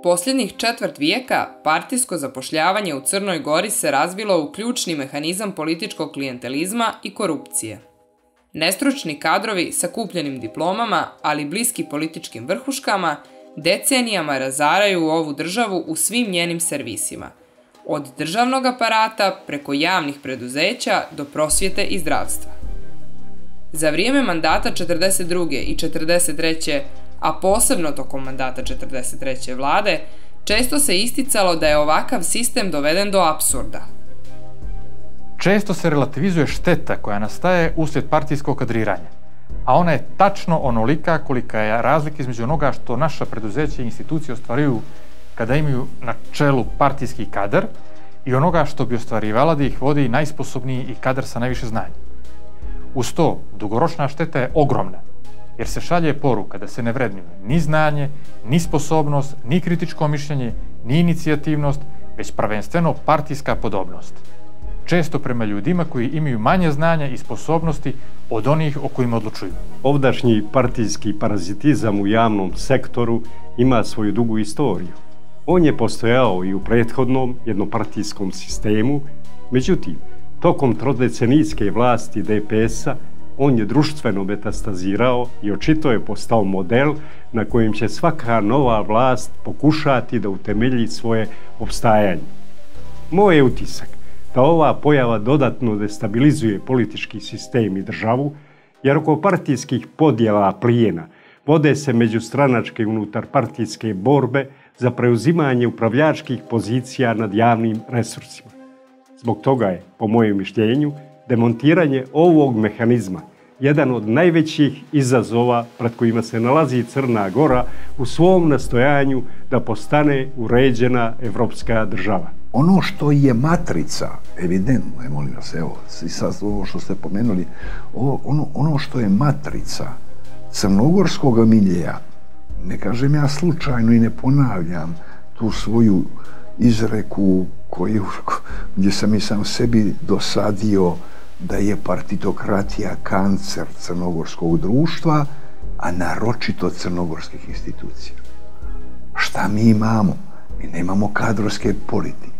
Posljednjih četvrt vijeka partijsko zapošljavanje u Crnoj Gori se razvilo u ključni mehanizam političkog klijentelizma i korupcije. Nestručni kadrovi sa kupljenim diplomama, ali bliski političkim vrhuškama, decenijama razaraju ovu državu u svim njenim servisima, od državnog aparata preko javnih preduzeća do prosvjete i zdravstva. Za vrijeme mandata 42. i 43. a posebno tokom mandata 43. vlade, često se isticalo da je ovakav sistem doveden do apsurda. Često se relativizuje šteta koja nastaje uslijed partijskog kadriranja, a ona je tačno onolika kolika je razlika između onoga što naša preduzeća i institucije ostvaruju kada imaju na čelu partijski kadar i onoga što bi ostvarivala da ih vodi najsposobniji i kadar sa najviše znanja. Uz to, dugoročna šteta je ogromna, jer se šalje poruka da se ne vrednuje ni znanje, ni sposobnost, ni kritičko mišljenje, ni inicijativnost, već prvenstveno partijska podobnost. Često prema ljudima koji imaju manje znanja i sposobnosti od onih o kojima odlučuju. Ovdašnji partijski parazitizam u javnom sektoru ima svoju dugu istoriju. On je postojao i u prethodnom jednopartijskom sistemu, međutim, tokom trodecenijske vlasti DPS-a on je društveno metastazirao i očito je postao model na kojem će svaka nova vlast pokušati da utemelji svoje opstajanje. Moj je utisak da ova pojava dodatno destabilizuje politički sistem i državu, jer oko partijskih podjela plijena vode se međustranačke unutarpartijske borbe za preuzimanje upravljačkih pozicija nad javnim resursima. Zbog toga je, po mojem mišljenju, demontiranje ovog mehanizma jedan od najvećih izazova pred kojima se nalazi Crna Gora u svom nastojanju da postane uređena evropska država. Ono što je matrica, evidentno je, molim vas, evo, i sad ovo što ste pomenuli, ono što je matrica crnogorskog miljeja, ne kažem ja slučajno i ne ponavljam tu svoju izreku gdje sam i sam sebi dosadio da je partitokratija kancer crnogorskog društva, a naročito crnogorskih institucija. Šta mi imamo? Mi nemamo kadrovske politike.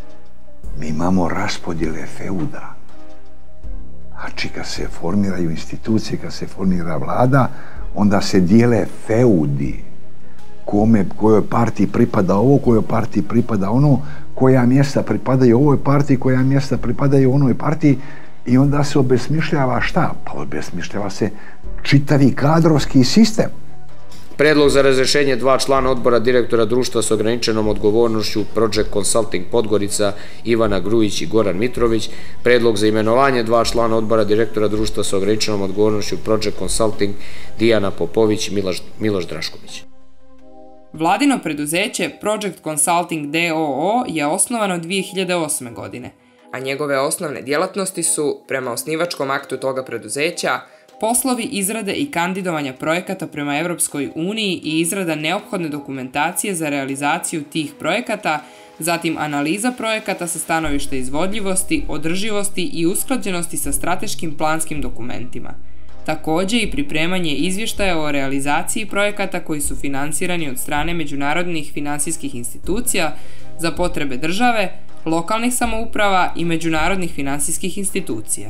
Mi imamo raspodjele feuda. Znači, kad se formiraju institucije, kad se formira vlada, onda se dijele feudi. Kojoj partiji pripada ovo, kojoj partiji pripada ono, koja mjesta pripadaju ovoj partiji, koja mjesta pripadaju onoj partiji, i onda se obesmišljava šta? Pa obesmišljava se čitavi kadrovski sistem. Predlog za razrješenje 2 člana odbora direktora društva s ograničenom odgovornošću Project Consulting Podgorica Ivana Grujić i Goran Mitrović, predlog za imenovanje 2 člana odbora direktora društva s ograničenom odgovornošću Project Consulting Dijana Popović i Miloš Drašković. Vladino preduzeće Project Consulting d.o.o. je osnovano 2008. godine, a njegove osnovne djelatnosti su, prema osnivačkom aktu toga preduzeća, poslovi izrade i kandidovanja projekata prema Europskoj uniji i izrada neophodne dokumentacije za realizaciju tih projekata, zatim analiza projekata sa stanovišta izvodljivosti, održivosti i usklađenosti sa strateškim planskim dokumentima. Također i pripremanje izvještaja o realizaciji projekata koji su finansirani od strane međunarodnih finansijskih institucija za potrebe države, lokalnih samouprava i međunarodnih finansijskih institucija.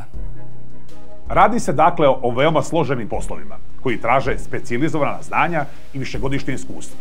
Radi se dakle o veoma složenim poslovima, koji traže specijalizovana znanja i višegodišnje iskustvo.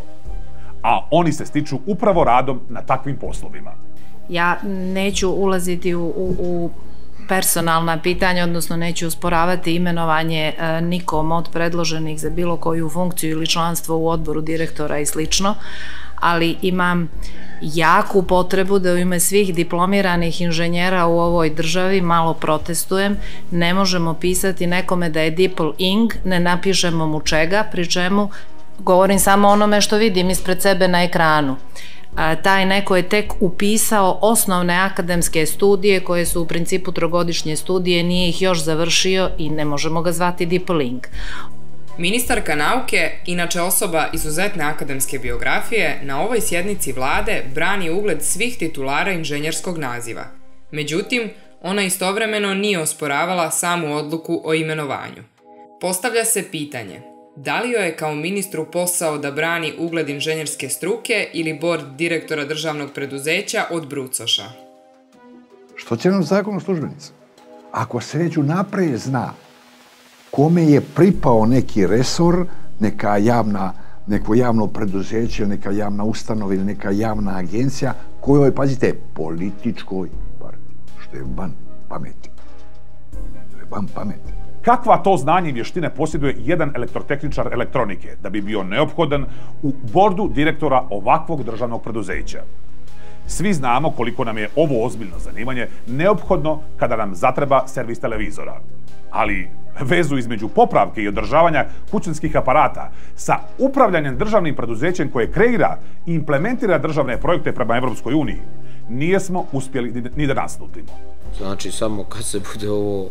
A oni se stiču upravo radom na takvim poslovima. Ja neću ulaziti u personalna pitanja, odnosno neću usporavati imenovanje nikom od predloženih za bilo koju funkciju ili članstvo u odboru direktora i slično, ali imam jaku potrebu da u ime svih diplomiranih inženjera u ovoj državi malo protestujem. Ne možemo pisati nekome da je dipl ing, ne napišemo mu čega, pri čemu govorim samo onome što vidim ispred sebe na ekranu. Taj neko je tek upisao osnovne akademske studije koje su u principu trogodišnje studije, nije ih još završio i ne možemo ga zvati dipl ing. Ministarka nauke, inače osoba izuzetne akademske biografije, na ovoj sjednici vlade brani ugled svih titulara inženjerskog naziva. Međutim, ona istovremeno nije osporavala samu odluku o imenovanju. Postavlja se pitanje, Da li joj je kao ministru posao da brani ugled inženjerske struke ili bord direktora državnog preduzeća od brucoša? Što će nam zakon o službenicima? Ako se već unaprijed zna kome je pripao neki resor, neko javno preduzeće, neka javna ustanova ili neka javna agencija, kojoj, pazite, političkoj partiji, što je van pameti. To je van pameti. Kakva to znanje i vještine posjeduje jedan elektrotehničar elektronike da bi bio neophodan u bordu direktora ovakvog državnog preduzeća? Svi znamo koliko nam je ovo ozbiljno zanimanje neophodno kada nam zatreba servis televizora. Ali vezu između popravke i održavanja kućanskih aparata sa upravljanjem državnim preduzećem koje kreira i implementira državne projekte prema Evropskoj uniji nijesmo uspjeli ni da naslutimo. Znači, samo kad se bude ovo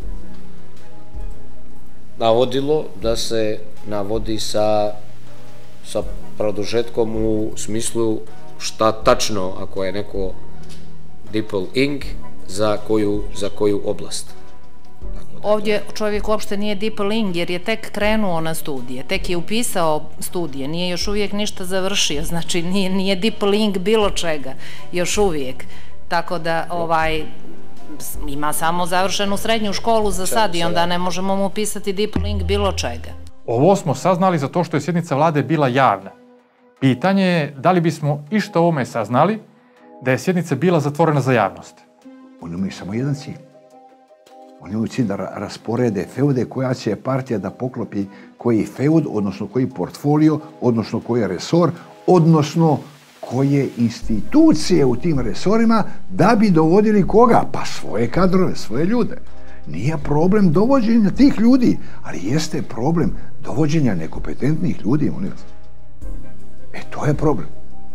navodilo, da se navodi sa produžetkom u smislu šta tačno, ako je neko DeepL Inc. za koju oblast. Ovdje čovjek uopšte nije DeepL Inc. jer je tek krenuo na studije, tek je upisao studije, nije još uvijek ništa završio, znači nije DeepL Inc. bilo čega, još uvijek. Tako da ima samo završenu srednju školu za sad i onda ne možemo mu upisati DeepL Inc. bilo čega. Ovo smo saznali zato što je sjednica vlade bila javna. Pitanje je da li bismo išta o ovome saznali da je sjednica bila zatvorena za javnost. Oni imaju samo jedan cilj. Oni imaju cilj da rasporede feude koja će partija da poklopi koji feud, odnosno koji portfolio, odnosno koji resor, odnosno koje institucije u tim resorima da bi dovodili koga? Pa svoje kadrove, svoje ljude. Nije problem dovođenja tih ljudi, ali jeste problem dovođenja nekompetentnih ljudi. To je problem.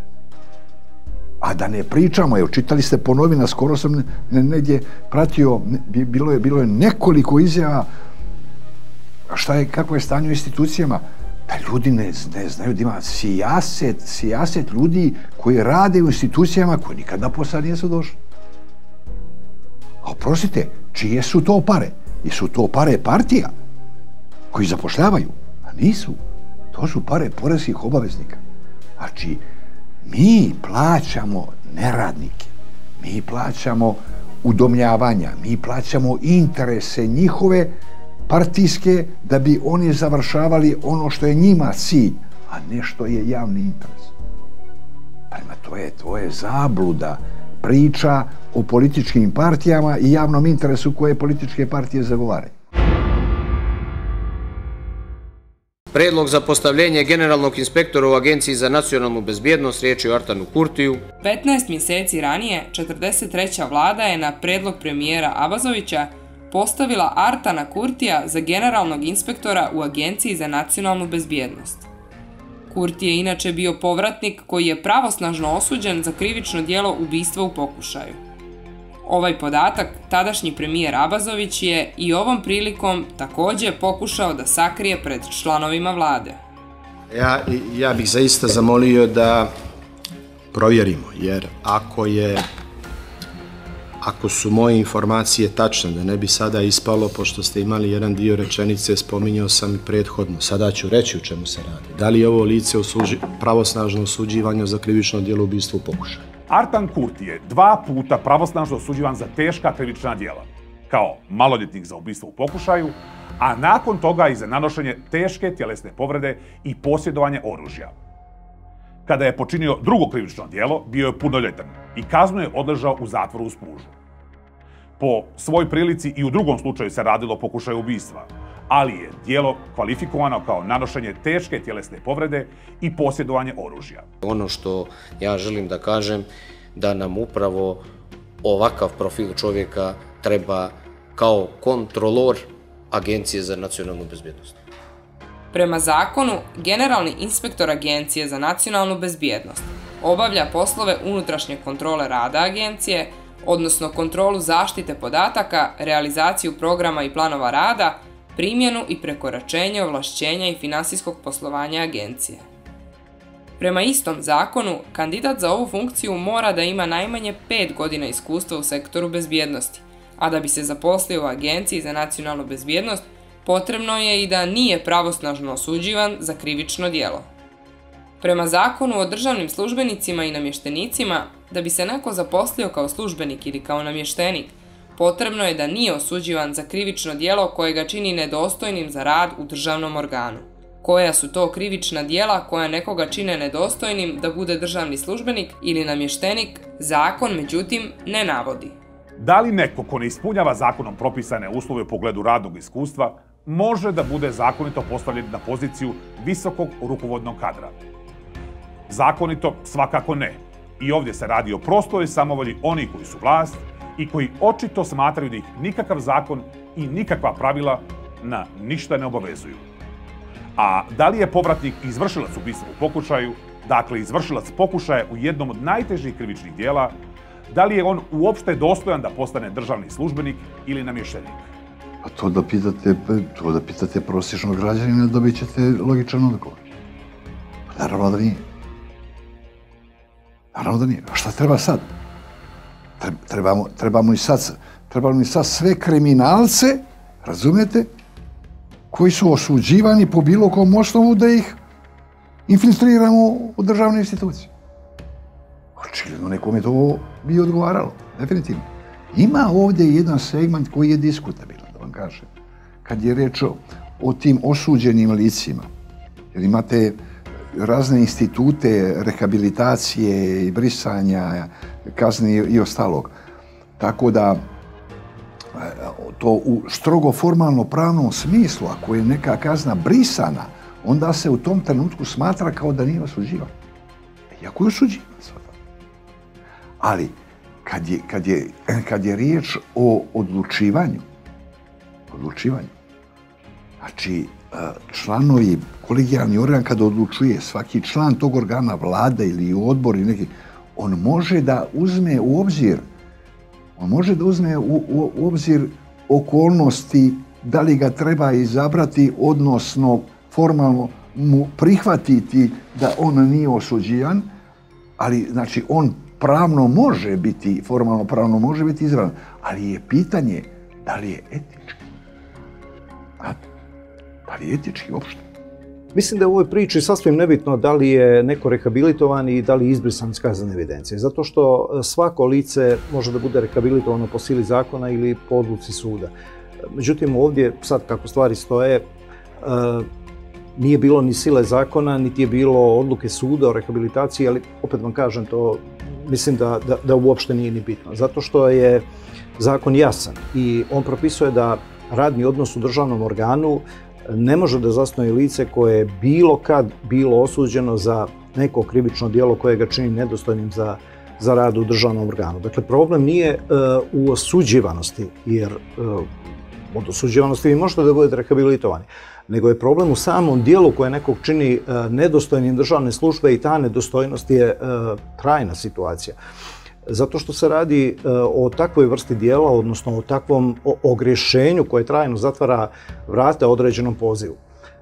A da ne pričamo, evo čitali ste po novina, skoro sam negdje pratio, bilo je nekoliko izjava kako je stanje u institucijama, da ljudi ne znaju da ima sijaset ljudi koji rade u institucijama koji nikada posad nisu došli. A oprostite, čije su to pare? Jesu to pare partija koji zapošljavaju? A nisu. To su pare poreskih obaveznika. Znači, mi plaćamo neradnike, mi plaćamo udomljavanja, mi plaćamo interese njihove partijske da bi oni završavali ono što je njima cilj, a ne što je javni interes. To je zabluda priča o političkim partijama i javnom interesu koje političke partije zagovaraju. Predlog za postavljenje generalnog inspektora u Agenciji za nacionalnu bezbjednost, riječ je o Artanu Kurtiju. 15 mjeseci ranije, 43. vlada je na predlog premijera Abazovića postavila Artana Kurtija za generalnog inspektora u Agenciji za nacionalnu bezbjednost. Kurti je inače bio povratnik koji je pravosnažno osuđen za krivično djelo ubistva u pokušaju. Ovaj podatak tadašnji premijer Abazović je i ovom prilikom također pokušao da sakrije pred članovima vlade. Ja bih zaista zamolio da provjerimo, jer ako su moje informacije tačne, da ne bi sada ispalo, pošto ste imali jedan dio rečenice, spominjao sam i prethodno, sada ću reći u čemu se radi. Da li je ovo lice pravosnažno osuđivanje za krivično djelo ubistva u pokušaju? Artan Kurti je 2 puta pravosnažno osuđivan za teška krivična djela, kao maloljetnik za ubistvo u pokušaju, a nakon toga i za nanošenje teške tjelesne povrede i posjedovanje oružja. Kada je počinio drugo krivično djelo, bio je punoljetan i kaznu je odležao u zatvoru uz pužu. Po svoj prilici i u drugom slučaju se radilo o pokušaju ubistva, ali je djelo kvalifikovano kao nanošenje teške tjelesne povrede i posjedovanje oružja. Ono što ja želim da kažem, da nam upravo ovakav profil čovjeka treba kao kontrolor Agencije za nacionalnu bezbjednost. Prema zakonu, generalni inspektor Agencije za nacionalnu bezbjednost obavlja poslove unutrašnje kontrole rada agencije, odnosno kontrolu zaštite podataka, realizaciju programa i planova rada, primjenu i prekoračenje ovlašćenja i finansijskog poslovanja agencije. Prema istom zakonu, kandidat za ovu funkciju mora da ima najmanje 5 godina iskustva u sektoru bezbjednosti, a da bi se zaposlio u Agenciji za nacionalnu bezbjednost, potrebno je i da nije pravosnažno osuđivan za krivično djelo. Prema Zakonu o državnim službenicima i namještenicima, da bi se neko zaposlio kao službenik ili kao namještenik, potrebno je da nije osuđivan za krivično djelo koje ga čini nedostojnim za rad u državnom organu. Koja su to krivična djela koja nekoga čine nedostojnim da bude državni službenik ili namještenik, zakon međutim ne navodi. Da li neko ko ne ispunjava zakonom propisane uslove u pogledu radnog iskustva može da bude zakonito postavljen na poziciju visokog rukovodnog kadra? Zakonito svakako ne. I ovdje se radi o prostoj samovolji onih koji su vlast i koji očito smatraju da ih nikakav zakon i nikakva pravila na ništa ne obavezuju. A da li je povratnik izvršilac ubistva u pokušaju, dakle izvršilac pokušaja u jednom od najtežih krivičnih djela, da li je on uopšte dostojan da postane državni službenik ili namještenik? A to da pitate prosječnog građanina, dobit ćete logičan odgovor. Pa naravno da nije. Naravno da nije. A šta treba sad? Trebamo i sad sve kriminalce, razumijete, koji su osuđivani po bilo kom osnovu da ih infiltriramo u državne institucije. Očigledno nekome to bi odgovaralo, definitivno. Ima ovdje jedan segment koji je diskutabilan, da vam kažem, kad je reč o tim osuđenim licima. Jer imate razne institute rehabilitacije i brisanja kazni i ostalog. Tako da to u strogo formalno pravnom smislu, ako je neka kazna brisana, onda se u tom trenutku smatra kao da nije osuđivan. Iako je osuđivan. Ali kad je riječ o odlučivanju, znači članovi, kolegijalni organ kada odlučuje, svaki član tog organa, vlada ili odbor ili neki, on može da uzme u obzir okolnosti da li ga treba izabrati, odnosno formalno mu prihvatiti da on nije osuđivan, ali znači on formalno pravno može biti izabran, ali je pitanje da li je etički. Da li je etički uopšte? Mislim da je u ovoj priči sasvim nebitno da li je neko rehabilitovan i da li je izbrisan iz kaznene evidencije. Zato što svako lice može da bude rehabilitovano po sili zakona ili po odluci suda. Međutim, ovdje, sad kako stvari stoje, nije bilo ni sile zakona, niti je bilo odluke suda o rehabilitaciji, ali opet vam kažem, to mislim da uopšte nije ni bitno. Zato što je zakon jasan i on propisuje da radni odnos u državnom organu ne može da zasnuje lice koje je bilo kad bilo osuđeno za neko krivično djelo koje ga čini nedostojnim za rad u državnom organu. Dakle, problem nije u osuđivanosti, jer od osuđivanosti vi možete da budete rehabilitovani, nego je problem u samom dijelu koje nekog čini nedostojnim državne službe i ta nedostojnost je trajna situacija. Zato što se radi o takvoj vrsti dijela, odnosno o takvom ogrešenju koje trajno zatvara vrata određenom pozivu.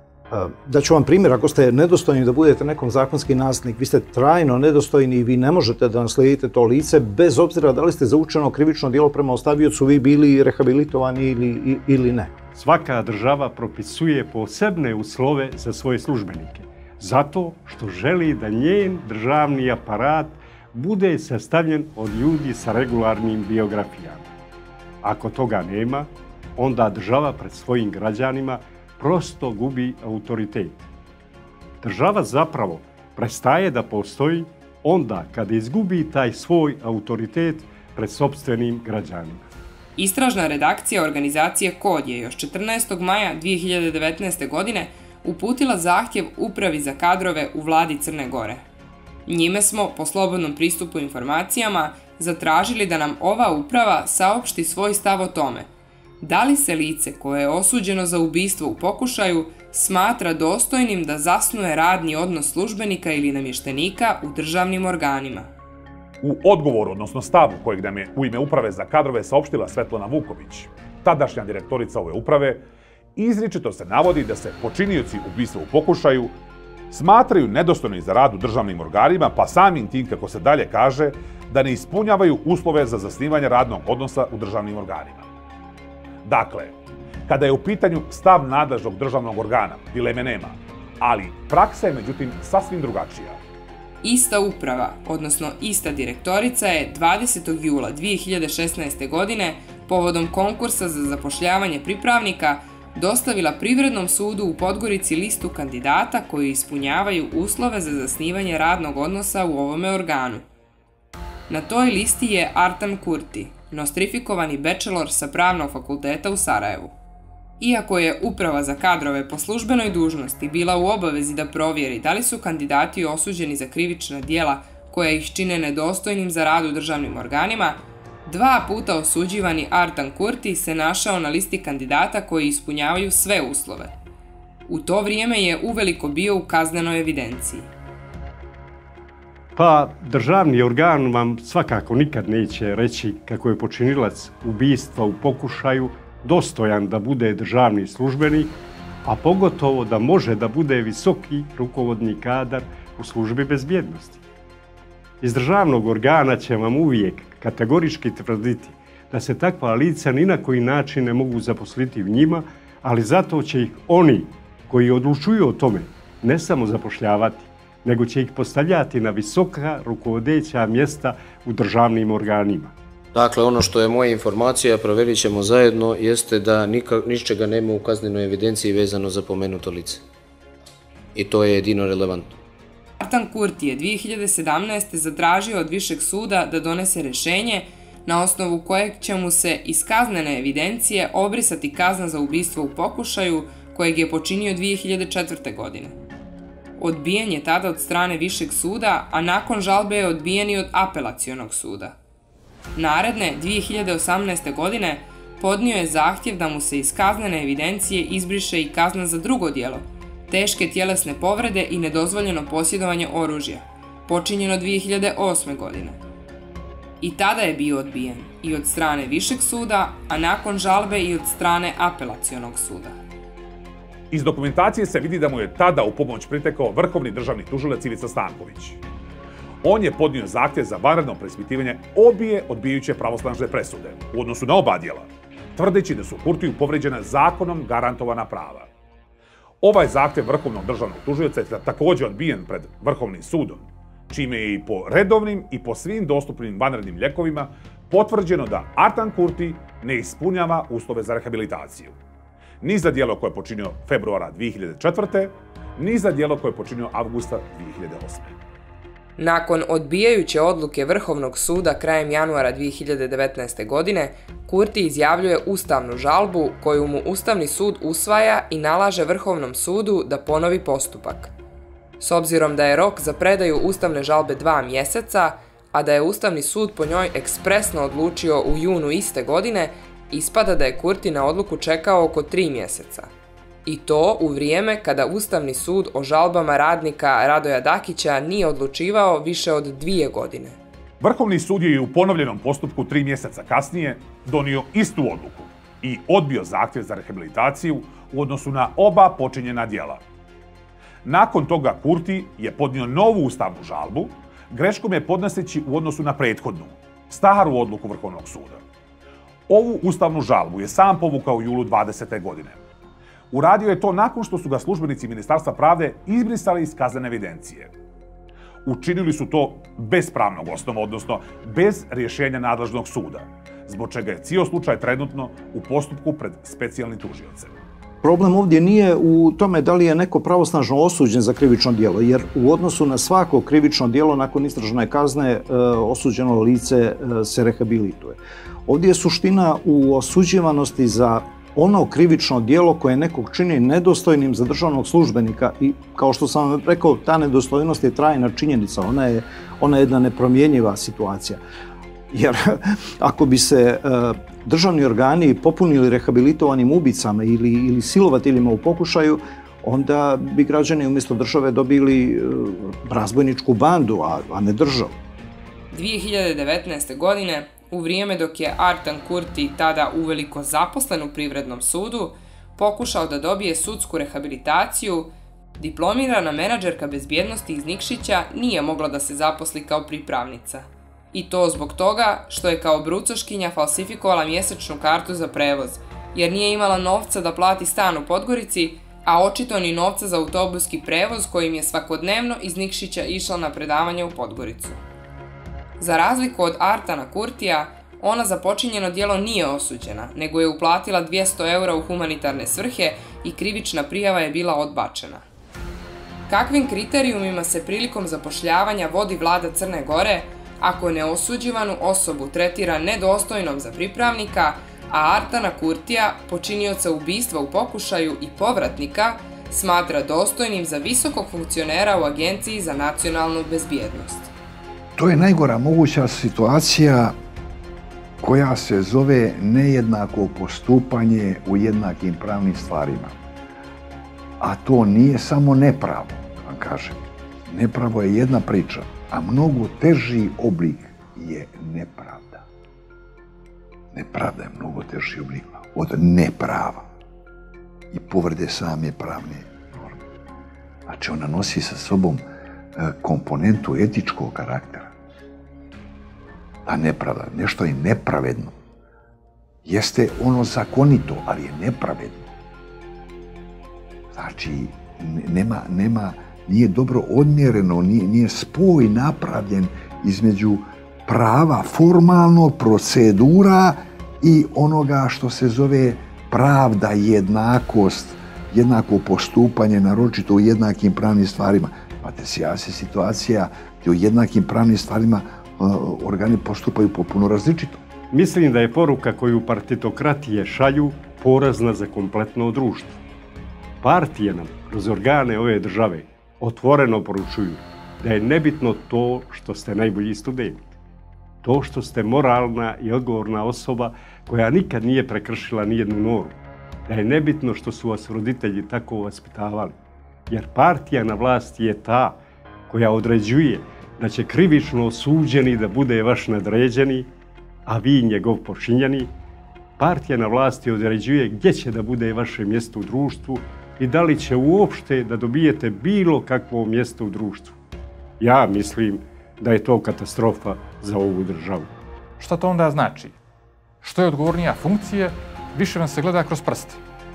Daću vam primjer, ako ste nedostojni da budete nekom zakonski nasljednik, vi ste trajno nedostojni i vi ne možete da naslijedite to lice, bez obzira da li ste za učinjeno krivično djelo prema ostaviocu vi bili rehabilitovani ili ne. Svaka država propisuje posebne uslove za svoje službenike, zato što želi da njen državni aparat bude sastavljen od ljudi sa regularnim biografijama. Ako toga nema, onda država pred svojim građanima prosto gubi autoritet. Država zapravo prestaje da postoji onda kada izgubi taj svoj autoritet pred sopstvenim građanima. Istražna redakcija organizacije KOD je još 14. maja 2019. godine uputila zahtjev Upravi za kadrove u vladi Crne Gore. Njime smo, po slobodnom pristupu informacijama, zatražili da nam ova uprava saopšti svoj stav o tome da li se lice koje je osuđeno za ubistvo u pokušaju smatra dostojnim da zasnuje radni odnos službenika ili namještenika u državnim organima. U odgovoru, odnosno stavu kojeg nam je u ime Uprave za kadrove saopštila Svetlana Vuković, tadašnja direktorica ove uprave, izričito se navodi da se počinioci ubistva u pokušaju smatraju nedostojni za rad u državnim organima, pa samim tim, kako se dalje kaže, da ne ispunjavaju uslove za zasnivanje radnog odnosa u državnim organima. Dakle, Kada je u pitanju stav nadležnog državnog organa, dileme nema, ali praksa je međutim sasvim drugačija. Ista uprava, odnosno ista direktorica je 20. jula 2016. godine povodom konkursa za zapošljavanje pripravnika dostavila Privrednom sudu u Podgorici listu kandidata koji ispunjavaju uslove za zasnivanje radnog odnosa u ovome organu. Na toj listi je Artan Kurti, nostrifikovani bachelor sa Pravnog fakulteta u Sarajevu. Iako je Uprava za kadrove po službenoj dužnosti bila u obavezi da provjeri da li su kandidati osuđeni za krivična djela koja ih čine nedostojnim za rad u državnim organima, 2 puta osuđivani Artan Kurti se našao na listi kandidata koji ispunjavaju sve uslove. U to vrijeme je uveliko bio u kaznenoj evidenciji. Pa državni organ vam svakako nikad neće reći kako je počinilac ubistva u pokušaju dostojan da bude državni službenik, a pogotovo da može da bude visoki rukovodni kadar u službi bezbjednosti. Iz državnog organa će vam uvijek kategorički tvrditi da se takva lica ni na koji način ne mogu zaposliti u njima, ali zato će ih oni koji odlučuju o tome ne samo zapošljavati, nego će ih postavljati na visoka rukovodeća mjesta u državnim organima. Dakle, ono što je moja informacija, provjerit ćemo zajedno, jeste da ničega nema u kaznenoj evidenciji vezano za pomenuto lice. I to je jedino relevantno. Artan Kurti je 2017. zatražio od Višeg suda da donese rješenje na osnovu kojeg će mu se iz kaznene evidencije obrisati kazna za ubistvo u pokušaju kojeg je počinio 2004. godine. Odbijen je tada od strane Višeg suda, a nakon žalbe je odbijen i od Apelacionog suda. Naredne 2018. godine podnio je zahtjev da mu se iz kaznene evidencije izbriše i kazna za drugo djelo, teške tjelesne povrede i nedozvoljeno posjedovanje oružja, počinjeno 2008. godine. I tada je bio odbijen i od strane Višeg suda, a nakon žalbe i od strane Apelacionog suda. Iz dokumentacije se vidi da mu je tada u pomoć pritekao vrhovni državni tužilac Ivica Stanković. On je podnio zahtjev za vanredno preispitivanje obje odbijajuće pravosnažne presude u odnosu na oba djela, tvrdeći da su Kurtiju povrijeđena zakonom garantovana prava. Ovaj zahtjev vrhovnog državnog tužioca je također odbijen pred Vrhovnim sudom, čime je i po redovnim i po svim dostupnim vanrednim lijekovima potvrđeno da Artan Kurti ne ispunjava uslove za rehabilitaciju. Ni za djelo koje je počinio februara 2004. ni za djelo koje je počinio avgusta 2008. Nakon odbijajuće odluke Vrhovnog suda krajem januara 2019. godine, Kurti izjavljuje ustavnu žalbu koju mu Ustavni sud usvaja i nalaže Vrhovnom sudu da ponovi postupak. S obzirom da je rok za predaju ustavne žalbe 2 mjeseca, a da je Ustavni sud po njoj ekspresno odlučio u junu iste godine, ispada da je Kurti na odluku čekao oko 3 mjeseca. I to u vrijeme kada Ustavni sud o žalbama radnika Radoja Dakića nije odlučivao više od 2 godine. Vrhovni sud je u ponovljenom postupku 3 mjeseca kasnije donio istu odluku i odbio zahtjev za rehabilitaciju u odnosu na oba počinjena djela. Nakon toga Kurti je podnio novu ustavnu žalbu, greškom je podnoseći u odnosu na prethodnu, staru odluku Vrhovnog suda. Ovu ustavnu žalbu je sam povukao u julu 2020. godine. Uradio je to nakon što su ga službenici Ministarstva pravde izbrisali iz kaznene evidencije. Učinili su to bez pravnog osnova, odnosno bez rješenja nadležnog suda, zbog čega je cijeli slučaj trenutno u postupku pred specijalnim tužiocem. Problem ovdje nije u tome da li je neko pravosnažno osuđen za krivično djelo, jer u odnosu na svako krivično djelo nakon istražne kazne osuđeno lice se rehabilituje. Ovdje je suština u osuđivanosti za ono krivično djelo koje nekog čini nedostojnim za državnog službenika i, kao što sam vam rekao, ta nedostojnost je trajna činjenica, ona je jedna nepromjenjiva situacija. Jer ako bi se državni organi popunili rehabilitovanim ubicama ili silovateljima u pokušaju, onda bi građani umjesto države dobili razbojničku bandu, a ne državu. 2019. godine, u vrijeme dok je Artan Kurti, tada uveliko zaposlen u Privrednom sudu, pokušao da dobije sudsku rehabilitaciju, diplomirana menadžerka bezbjednosti iz Nikšića nije mogla da se zaposli kao pripravnica. I to zbog toga što je kao brucoškinja falsifikovala mjesečnu kartu za prevoz, jer nije imala novca da plati stan u Podgorici, a očito ni novca za autobuski prevoz kojim je svakodnevno iz Nikšića išla na predavanje u Podgoricu. Za razliku od Artana Kurtija, ona za počinjeno djelo nije osuđena, nego je uplatila 200 eura u humanitarne svrhe i krivična prijava je bila odbačena. Kakvim kriterijumima se prilikom zapošljavanja vodi vlada Crne Gore ako neosuđivanu osobu tretira nedostojnom za pripravnika, a Artana Kurtija, počinioca ubistva u pokušaju i povratnika, smatra dostojnim za visokog funkcionera u Agenciji za nacionalnu bezbjednost? To je najgora moguća situacija koja se zove nejednako postupanje u jednakim pravnim stvarima. A to nije samo nepravo, vam kažem. Nepravo je jedna priča, a mnogo teži oblik je nepravda. Nepravda je mnogo teži oblik od neprava i povrede same pravne norme. Znači, ona nosi sa sobom komponentu etičkog karaktera. Ta nepravda, nešto je nepravedno. Jeste ono zakonito, ali je nepravedno. Znači, nije dobro odmjereno, nije spoj napravljen između prava formalnog, procedura i onoga što se zove pravda, jednakost, jednako postupanje, naročito u jednakim pravnim stvarima. Imate se situacija gdje u jednakim pravnim stvarima organi postupaju potpuno različito. Mislim da je poruka koju partitokratije šalju porazna za kompletno društvo. Partije nam kroz organe ove države otvoreno poručuju da je nebitno to što ste najbolji student. To što ste moralna i odgovorna osoba koja nikad nije prekršila nijednu normu. Da je nebitno što su vas roditelji tako vaspitavali. Jer partija na vlasti je ta koja određuje da će krivično osuđeni da bude vaš nadređeni, a vi njegov počinjeni. Partija na vlasti određuje gdje će da bude vaše mjesto u društvu i da li će uopšte da dobijete bilo kakvo mjesto u društvu. Ja mislim da je to katastrofa za ovu državu. Šta to onda znači? Što je odgovornija funkcija, više vam se gleda kroz prste.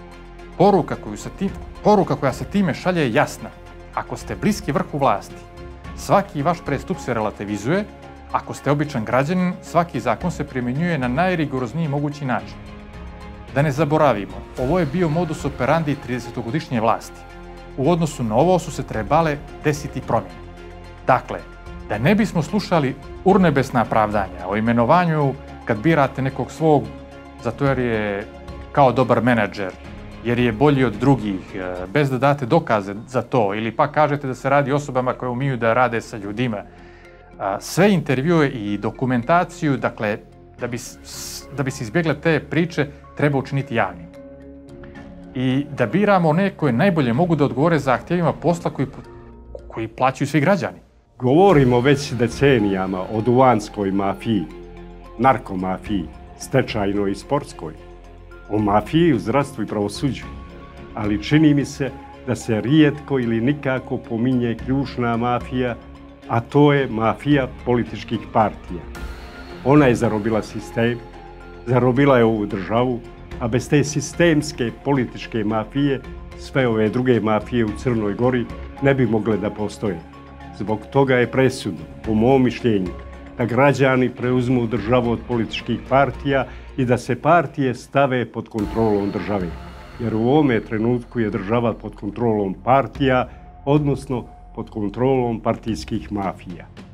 Poruka koja se time šalje je jasna. Ako ste bliski vrhu vlasti, svaki vaš prestup se relativizuje. Ako ste običan građanin, svaki zakon se primjenjuje na najrigorozniji mogući način. Da ne zaboravimo, ovo je bio modus operandi 30-godišnje vlasti. U odnosu na ovo su se trebale desiti promjene. Dakle, da ne bismo slušali urnebesna pravdanja o imenovanju kad birate nekog svog zato jer je kao dobar menadžer, jer je bolji od drugih, bez da date dokaze za to, ili pa kažete da se radi o osobama koje umiju da rade sa ljudima. Sve intervjue i dokumentaciju, dakle, da bi se izbjegle te priče, treba učiniti javnim. I da biramo one koje najbolje mogu da odgovore zahtjevima posla koji plaćaju svi građani. Govorimo već decenijama o duvanskoj mafiji, narkomafiji, stečajnoj i sportskoj, o mafiji u zdravstvu i pravosuđu, ali čini mi se da se rijetko ili nikako pominje ključna mafija, a to je mafija političkih partija. Ona je zarobila sistem, zarobila je ovu državu, a bez te sistemske političke mafije sve ove druge mafije u Crnoj Gori ne bi mogle da postoje. Zbog toga je presudno, po mom mišljenju, da građani preuzmu državu od političkih partija i da se partije stave pod kontrolom države. Jer u ovome trenutku je država pod kontrolom partija, odnosno pod kontrolom partijskih mafija.